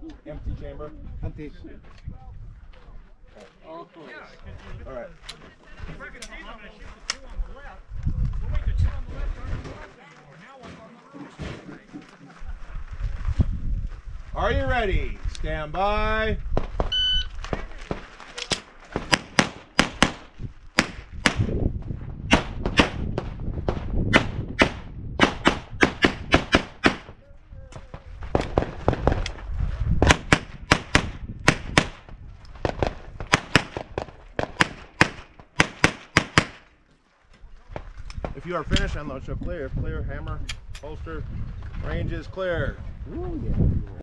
Empty chamber? Empty. All right. Are you ready? Stand by. If you are finished, unload, show clear. Clear, hammer, holster, range is clear. Ooh, yeah.